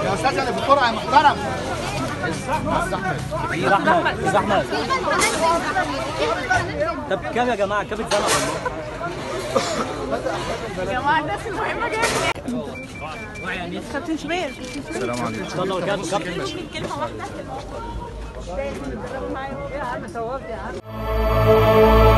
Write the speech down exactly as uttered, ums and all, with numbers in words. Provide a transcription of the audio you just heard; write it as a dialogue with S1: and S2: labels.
S1: يا استاذ اللي بالقرعه يا محترم.
S2: زحمه زحمه. طب كام يا جماعه؟ كام اتزنق والله
S3: يا جماعه الناس المهمه جايه. كابتن شوبير
S1: السلام عليكم.
S2: اتفضل كابتن.
S3: كلمه واحده. معايا يا عم صورت يا عم.